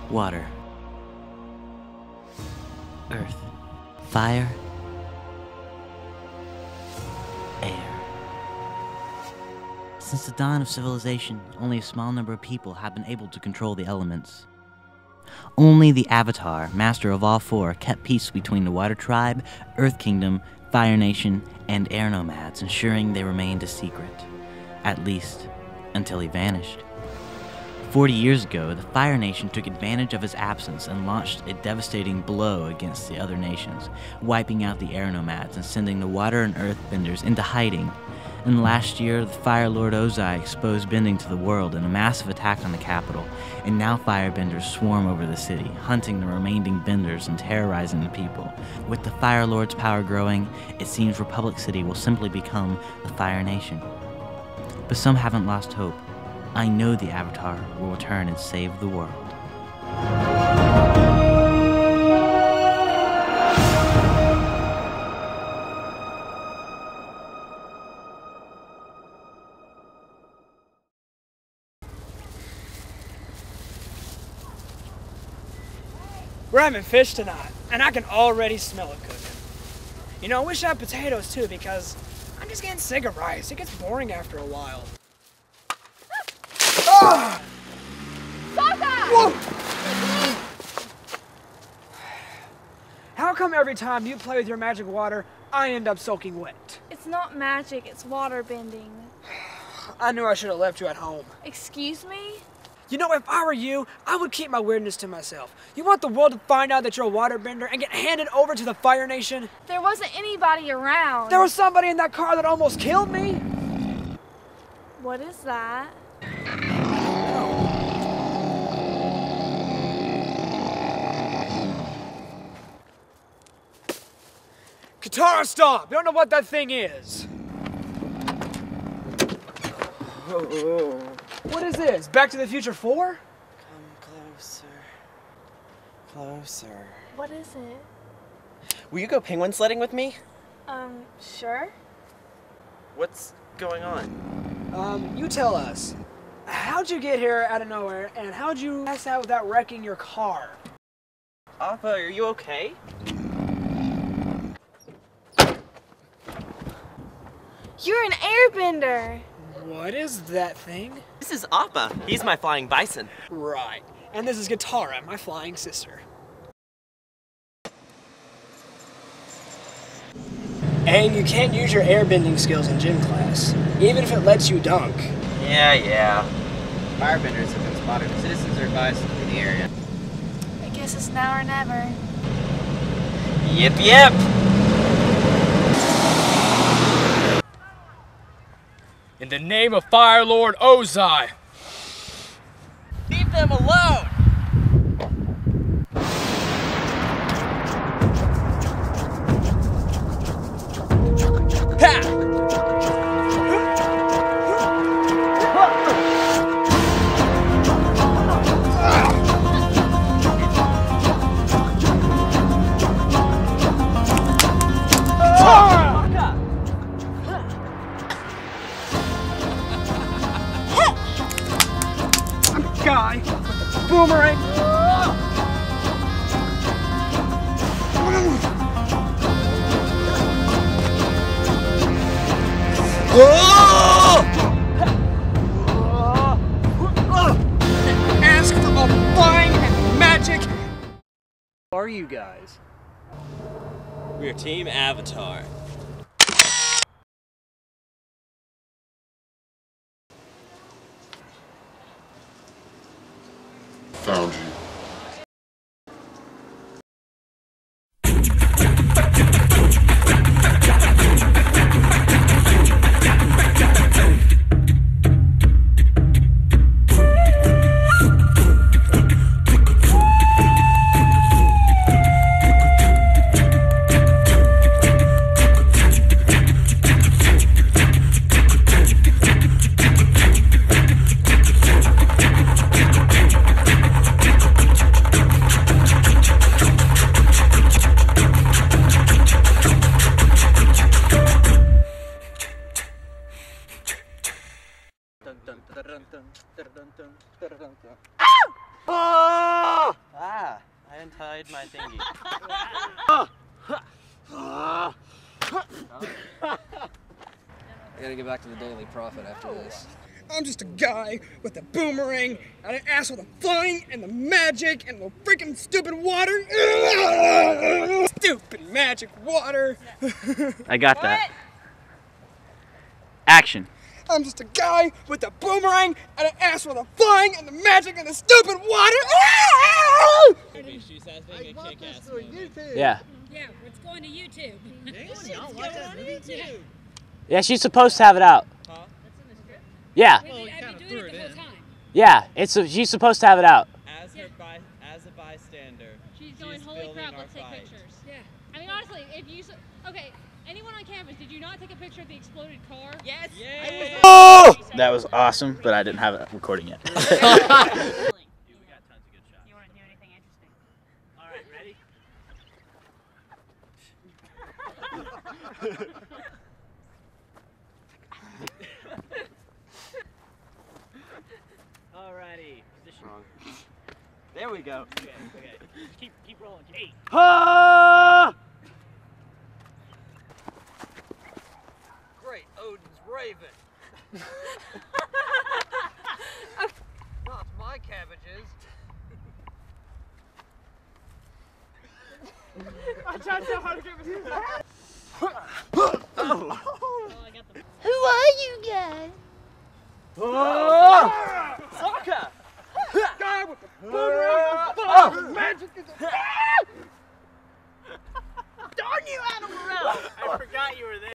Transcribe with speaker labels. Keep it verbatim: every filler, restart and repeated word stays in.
Speaker 1: Water. Earth. Fire. Air. Since the dawn of civilization, only a small number of people have been able to control the elements. Only the Avatar, master of all four, kept peace between the Water Tribe, Earth Kingdom, Fire Nation, and Air Nomads, ensuring they remained a secret. At least, until he vanished. Forty years ago, the Fire Nation took advantage of his absence and launched a devastating blow against the other nations, wiping out the Air Nomads and sending the Water and Earth Benders into hiding. And last year, the Fire Lord Ozai exposed bending to the world in a massive attack on the capital, and now Firebenders swarm over the city, hunting the remaining Benders and terrorizing the people. With the Fire Lord's power growing, it seems Republic City will simply become the Fire Nation. But some haven't lost hope. I know the Avatar will return and save the world.
Speaker 2: We're having fish tonight, and I can already smell it cooking. You know, I wish I had potatoes too, because I'm just getting sick of rice. It gets boring after a while. Ah! Whoa! How come every time you play with your magic water, I end up soaking wet?
Speaker 3: It's not magic, it's water bending.
Speaker 2: I knew I should have left you at home.
Speaker 3: Excuse me?
Speaker 2: You know, if I were you, I would keep my weirdness to myself. You want the world to find out that you're a waterbender and get handed over to the Fire Nation?
Speaker 3: There wasn't anybody around.
Speaker 2: There was somebody in that car that almost killed me.
Speaker 3: What is that?
Speaker 2: Katara, stop! You don't know what that thing is. What is this? Back to the Future four?
Speaker 4: Come closer. Closer.
Speaker 3: What is it?
Speaker 4: Will you go penguin sledding with me?
Speaker 3: Um, sure.
Speaker 4: What's going on?
Speaker 2: Um, you tell us. How'd you get here out of nowhere, and how'd you pass out without wrecking your car?
Speaker 4: Appa, are you okay?
Speaker 3: You're an airbender.
Speaker 2: What is that thing?
Speaker 4: This is Appa. He's my flying bison.
Speaker 2: Right. And this is Katara, my flying sister. And you can't use your airbending skills in gym class, even if it lets you dunk.
Speaker 4: Yeah, yeah. Firebenders have been spotted. Citizens are advised to flee the area.
Speaker 3: I guess it's now or never.
Speaker 4: Yip, yip!
Speaker 5: In the name of Fire Lord Ozai!
Speaker 4: Leave them alone!
Speaker 2: Ha! Guy, boomerang. Ask for a flying and magic. Who are you guys?
Speaker 4: We're Team Avatar.
Speaker 6: Found you.
Speaker 4: Ah! destroyed my thingy.
Speaker 6: I gotta get back to the Daily Prophet after this.
Speaker 2: I'm just a guy with a boomerang and an ass with a flying and the magic and the freaking stupid water. Stupid magic water.
Speaker 1: I got that. Action.
Speaker 2: I'm just a guy with a boomerang and an ass with a flying and the magic and the stupid water.
Speaker 1: Yeah.
Speaker 7: Yeah, it's going to YouTube.
Speaker 1: Yeah, she's supposed to have it out.
Speaker 7: Huh? That's in the script?
Speaker 1: Yeah.
Speaker 7: Well, I've been doing it the whole time.
Speaker 1: Yeah, it's a, she's supposed to have it out.
Speaker 8: As her by, as a bystander.
Speaker 7: She's going,
Speaker 8: she's
Speaker 7: holy crap,
Speaker 8: our
Speaker 7: let's take
Speaker 8: fight.
Speaker 7: pictures. Yeah. I mean, honestly, if you, okay, anyone on campus, did you not take a picture of the exploded car? Yes.
Speaker 8: Yeah.
Speaker 1: Oh! That was awesome, but I didn't have it recording yet.
Speaker 7: You want to do anything interesting?
Speaker 1: All right, ready? Alrighty, position.
Speaker 4: Wrong. There we go.
Speaker 1: Okay, okay. Keep, keep rolling. Eight.
Speaker 4: Ah! Great, Odin's raven. Not my cabbages.
Speaker 2: I tried so hard to get
Speaker 3: Who are you guys?
Speaker 4: Oh! Soccer!
Speaker 2: guy with the boomerang, the flying, the magic and the...
Speaker 1: Darn you, Animal! I forgot you were there.